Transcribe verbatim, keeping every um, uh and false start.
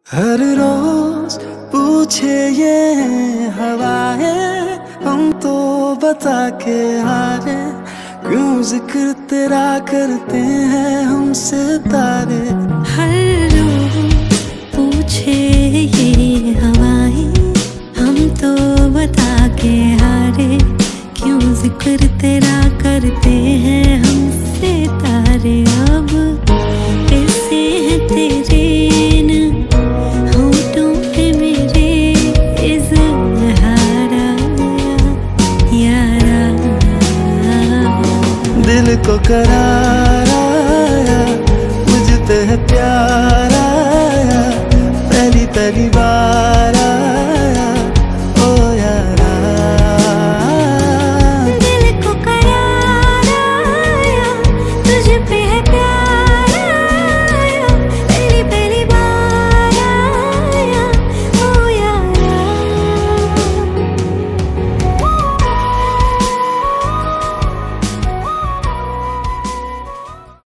हर रोज पूछे ये हवाएं, हम तो बता के हारे, क्यों जिक्र तेरा करते हैं हम सितारे। हर रोज पूछे ये हवाएं, हम तो बता के हारे, क्यों जिक्र तेरा करते हैं हम सितारे। अब कैसे है तेरे दिल को करार आया, मुझ पे है प्यार आया, पहली पहली बार।